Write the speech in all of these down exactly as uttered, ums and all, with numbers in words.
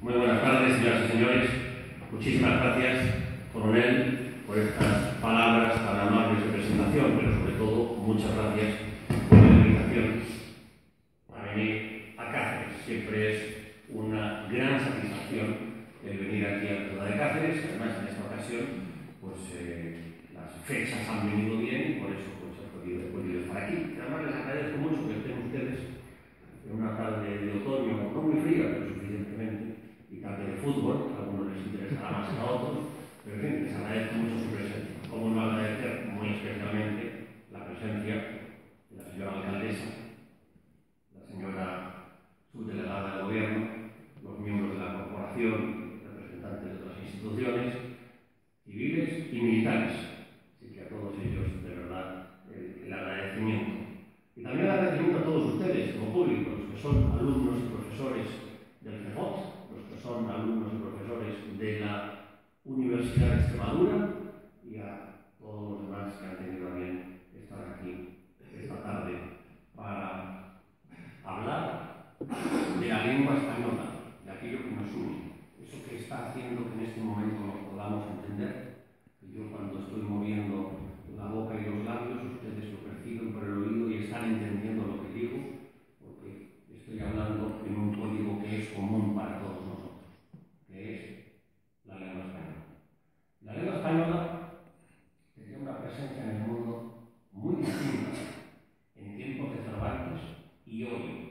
Muy buenas tardes, señoras y señores. Muchísimas gracias, coronel, por estas palabras tan amables de presentación, pero sobre todo, muchas gracias por la invitación a venir a Cáceres. Siempre es una gran satisfacción el venir aquí a la ciudad de Cáceres. Además, en esta ocasión, pues eh, las fechas han venido bien y por eso pues, he, podido, he podido estar aquí. Además, les agradezco mucho que estén ustedes en una tarde de otoño, no muy fría, pero suficientemente, y tarde de fútbol, a algunos les interesará más que a otros, pero en fin, les agradezco mucho su presencia. Cómo no agradecer muy especialmente la presencia de la señora alcaldesa, la señora subdelegada del gobierno, los miembros de la corporación, representantes de otras instituciones, civiles y militares. Así que a todos ellos, de verdad, el, el agradecimiento. Y también el agradecimiento a todos ustedes, como público, los que son alumnos y profesores del C E F O T, los que son alumnos y profesores de la Universidad de Extremadura y a todos los demás que han tenido a bien estar aquí esta tarde para hablar de la lengua española, de aquello que nos une, eso que está haciendo que en este momento nos podamos entender. Y yo cuando estoy moviendo la boca y los labios, ustedes lo perciben por el oído y están entendiendo lo que digo, porque estoy hablando en un código que es común para todos nosotros, que es la lengua española. La lengua española tenía una presencia en el mundo muy distinta en tiempos de Cervantes y hoy.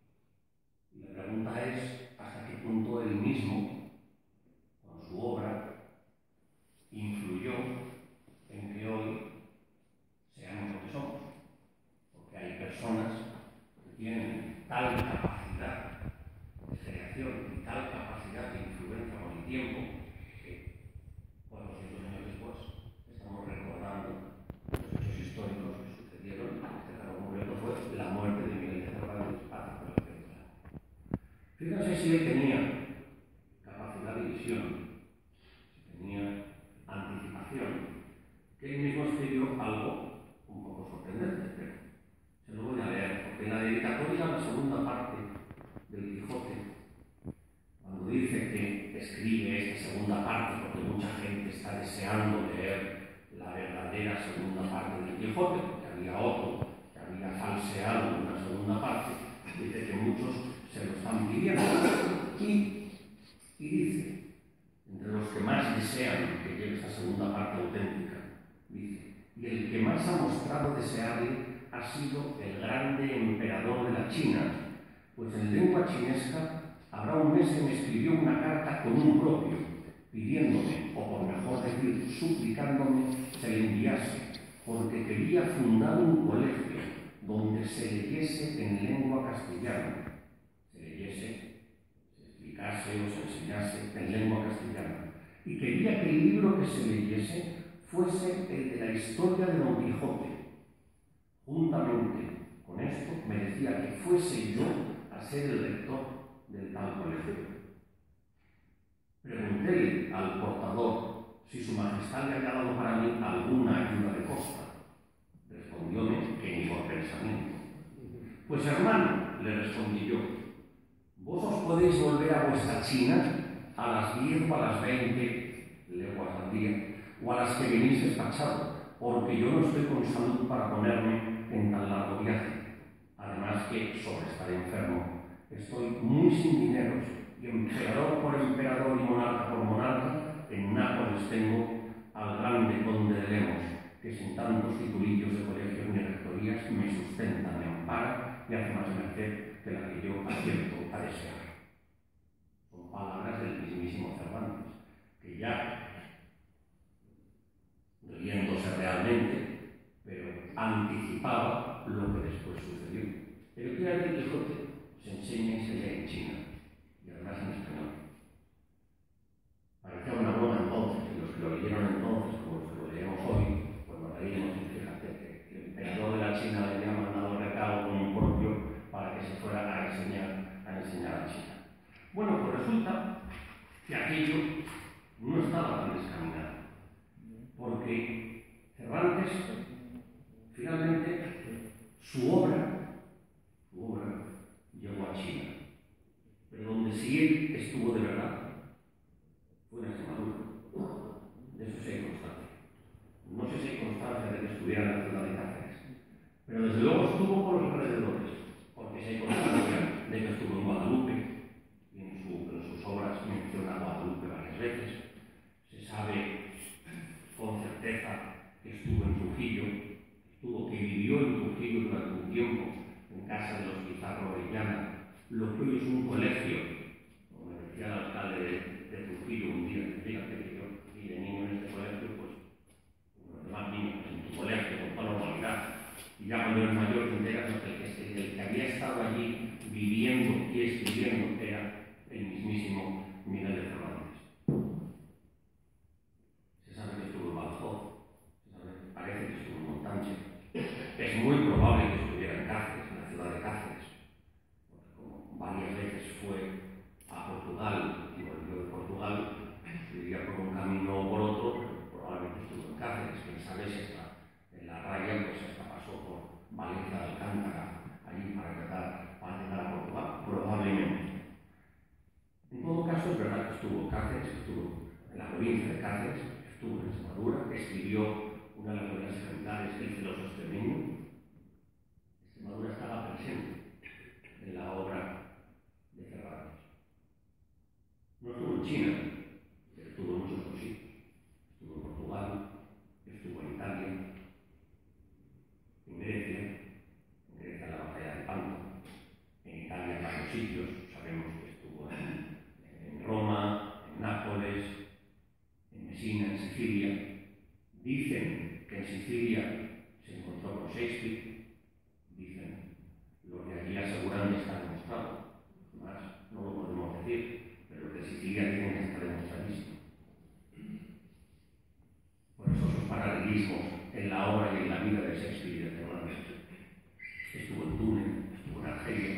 Y la pregunta es hasta qué punto él mismo, con su obra, influyó en que hoy seamos lo que somos. Porque hay personas que tienen tal capacidad de creación y tal capacidad de influencia con el tiempo que cuatrocientos años después estamos recordando los hechos históricos que sucedieron. Este caso concreto fue la muerte de Miguel de Cervantes hace cuatrocientos años. Fíjense si él tenía capacidad de visión, si tenía anticipación, que él mismo escribió algo un poco sorprendente, pero se lo voy a leer, porque en la dedicatoria, la segunda parte del Quijote, cuando dice que escribe esta segunda parte, porque mucha gente está deseando leer la verdadera segunda parte del Quijote, porque había otro que había falseado una segunda parte, dice que muchos se lo están pidiendo, y, y dice, entre los que más desean que llegue esta segunda parte auténtica, dice, y el que más ha mostrado desearle ha sido el grande emperador de la China, pues en lengua chinesca habrá un mes que me escribió una carta con un propio, pidiéndome, o por mejor decir, suplicándome, se le enviase, porque quería fundar un colegio donde se leyese en lengua castellana, se leyese, se explicase o se enseñase en lengua castellana, y quería que el libro que se leyese fuese el de la historia de Don Quijote. Juntamente con esto me decía que fuese yo a ser el lector del tal colegio. Preguntéle al portador si su majestad le había dado para mí alguna ayuda de costa. Respondióme que ni por pensamiento. Pues hermano, le respondí yo, vos os podéis volver a vuestra China a las diez o a las veinte leguas al día, o a las que venís despachado, porque yo no estoy con salud para ponerme en tan largo viaje. Además que, sobre estar enfermo, estoy muy sin dineros, y emperador por emperador y monarca por monarca, en Nápoles tengo al grande conde de Lemos, que sin tantos titulillos de colegios ni rectorías me sustenta, me ampara y hace más merced que la que yo acierto a desear. Son palabras del mismísimo Cervantes, que ya, riéndose realmente, pero anticipaba lo que después sucedió. El que hay de Quijote se enseña y se lee en China, y además en español. Parecía una broma entonces, y los que lo leyeron entonces, como los que lo leemos hoy, pues nos reímos y fíjate que el emperador de la China le había mandado recado con un propio para que se fuera a enseñar, a enseñar a China. Bueno, pues resulta que aquello no estaba tan descaminado, porque Cervantes, finalmente, su obra, su obra llegó a China, pero donde sí él estuvo de verdad fue en Extremadura. De eso sí hay constancia. No sé si hay constancia de que estuviera en la ciudad de Cáceres, pero desde luego estuvo por los alrededores, porque sí hay constancia de que estuvo en Guadalupe, y en, su, en sus obras menciona Guadalupe varias veces. Se sabe con certeza que estuvo en Trujillo, estuvo, que vivió en Trujillo durante un tiempo, en casa de los Pizarro Orellana, lo que hoy es un colegio, como me decía el alcalde de, de Trujillo un día, que fíjate que yo fui de niño en este colegio, pues los demás niños en tu colegio con toda normalidad, y ya cuando eres mayor te enteras que el que, el que había estado allí viviendo y escribiendo era el mismísimo Miguel de Cervantes. Se sabe que estuvo en Badajoz, se sabe, parece que estuvo en Montánchez. Es muy probable que estuviera en Cáceres, en la ciudad de Cáceres, porque como varias veces fue a Portugal y volvió de Portugal, iría por un camino o por otro, pero probablemente estuvo en Cáceres. Quién sabe si hasta en la raya, pues hasta pasó por Valencia de Alcántara, allí para llegar, para llegar a Portugal, probablemente. En todo caso, es verdad que estuvo en Cáceres, estuvo en la provincia de Cáceres, estuvo en Extremadura, escribió una de las novelas ejemplares, El celoso extremeño. Extremadura estaba presente en la obra de Cervantes. No estuvo en China, pero estuvo en muchos otros sitios. Estuvo en Portugal, estuvo en Italia, en Grecia, en Grecia en la batalla de Panto, en Italia en varios sitios, sabemos que estuvo en, en Roma, en Nápoles, en Messina, en Sicilia. Dicen que en Sicilia se encontró con Shakespeare, dicen, los de allí aseguran que está demostrado, más no lo podemos decir, pero los de Sicilia dicen que está demostradísimo. Por eso esos paralelismos en la obra y en la vida de Shakespeare y de Cervantes. Estuvo en Túnez, estuvo en Argelia,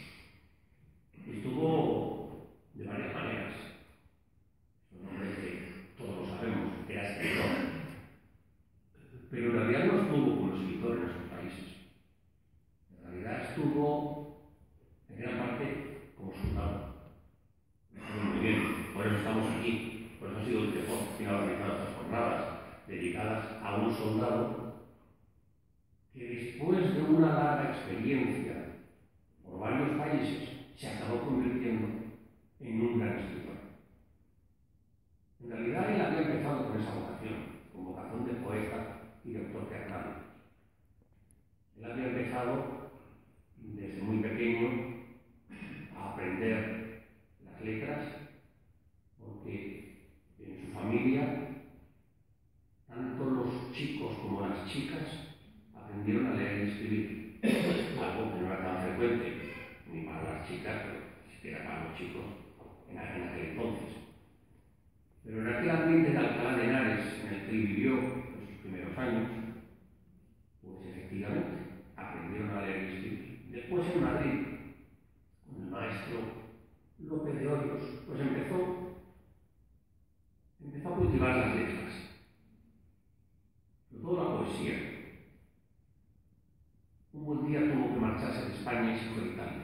estuvo de varias maneras. Es un hombre que todos lo sabemos, era escritor. Pero en realidad no estuvo como escritor en esos países. En realidad estuvo, en gran parte, como soldado. Muy bien, por eso estamos aquí. Por eso ha sido el que ha organizado estas jornadas dedicadas a un soldado que después de una larga experiencia por varios países se acabó convirtiendo en un gran escritor. En realidad él había empezado con esa vocación, con vocación de poeta y de autor teatral. Él había empezado desde muy pequeño a aprender las letras, porque en su familia tanto los chicos como las chicas aprendieron a leer y escribir, algo que no era tan frecuente ni para las chicas, pero ni siquiera para los chicos en aquel entonces. Pero en aquel ambiente de Alcalá de Henares, en el que él vivió en sus primeros años, pues efectivamente aprendieron a leer y escribir. Después en Madrid, con el maestro López de Hoyos, pues empezó, empezó a cultivar las letras, sobre todo la poesía. Un buen día tuvo que marcharse de España y se fue a Italia.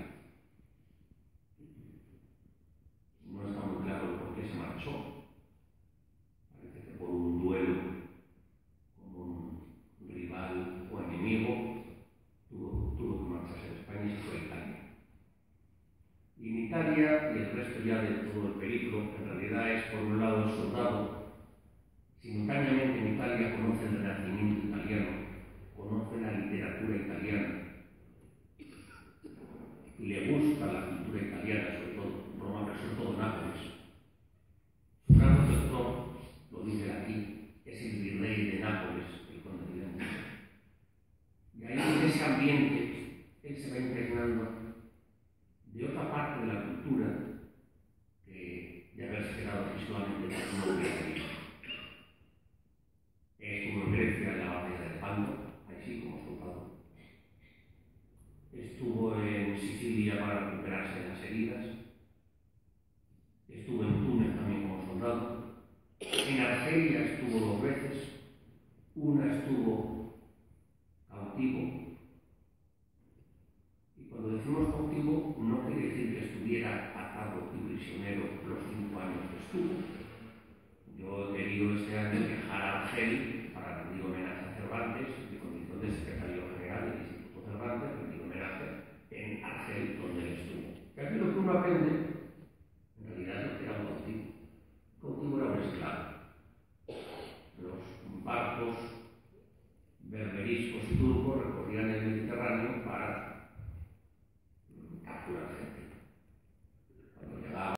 No está muy claro por qué se marchó. Parece que por un duelo con un rival o enemigo tuvo, tuvo que marcharse de España y se fue a Italia. Y en Italia, y el resto ya de todo el periplo, en realidad es por un lado el soldado. Simultáneamente en Italia conoce el Renacimiento italiano, conoce la literatura italiana, le gusta la cultura italiana, sobre todo Roma, pero sobre todo Nápoles. Su gran protector, lo dice aquí, es el virrey de Nápoles, el conde de León. Y ahí en ese ambiente, él se va impregnando de otra parte de la cultura que de haberse quedado exclusivamente con una iglesia. Estuvo en Grecia en la batalla de Panto, ahí sí como soldado. Estuvo en Sicilia para recuperarse de las heridas. Estuvo en Túnez también como soldado. En Argelia estuvo dos veces. Una estuvo cautivo. Y cuando decimos cautivo, no quiere decir que estuviera atado prisionero los cinco años que estuvo. Yo he querido este año viajar a Argel